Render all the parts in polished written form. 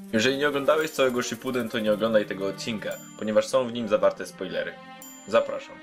Jeżeli nie oglądałeś całego Shippuden, to nie oglądaj tego odcinka, ponieważ są w nim zawarte spoilery. Zapraszam.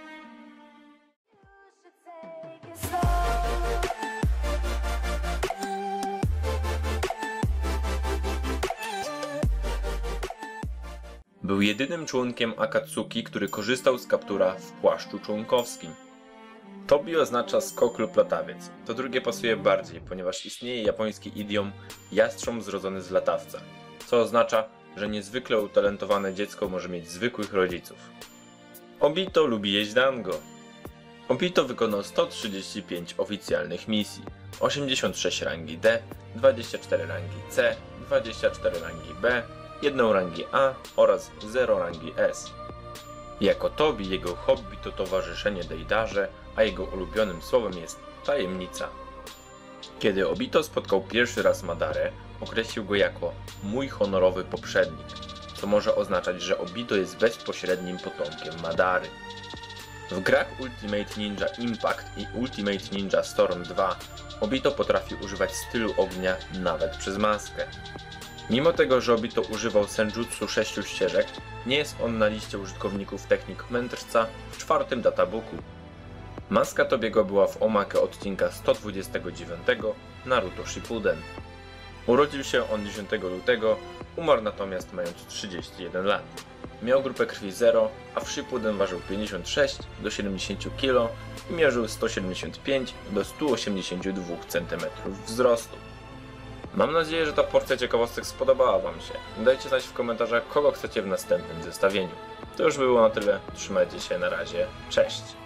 Był jedynym członkiem Akatsuki, który korzystał z kaptura w płaszczu członkowskim. Tobi oznacza skok lub latawiec. To drugie pasuje bardziej, ponieważ istnieje japoński idiom jastrząb zrodzony z latawca, co oznacza, że niezwykle utalentowane dziecko może mieć zwykłych rodziców. Obito lubi jeść dango. Obito wykonał 135 oficjalnych misji, 86 rangi D, 24 rangi C, 24 rangi B, 1 rangi A oraz 0 rangi S. Jako Tobi jego hobby to towarzyszenie Dejdarze, a jego ulubionym słowem jest tajemnica. Kiedy Obito spotkał pierwszy raz Madarę, określił go jako mój honorowy poprzednik, co może oznaczać, że Obito jest bezpośrednim potomkiem Madary. W grach Ultimate Ninja Impact i Ultimate Ninja Storm 2 Obito potrafi używać stylu ognia nawet przez maskę. Mimo tego, że Obito używał senjutsu 6 ścieżek, nie jest on na liście użytkowników technik mędrca w 4. databooku. Maska Tobiego była w omake odcinka 129 Naruto Shippuden. Urodził się on 10 lutego, umarł natomiast mając 31 lat. Miał grupę krwi 0, a w Shippuden ważył 56 do 70 kg i mierzył 175 do 182 cm wzrostu. Mam nadzieję, że ta porcja ciekawostek spodobała Wam się. Dajcie znać w komentarzach, kogo chcecie w następnym zestawieniu. To już było na tyle, trzymajcie się, na razie, cześć!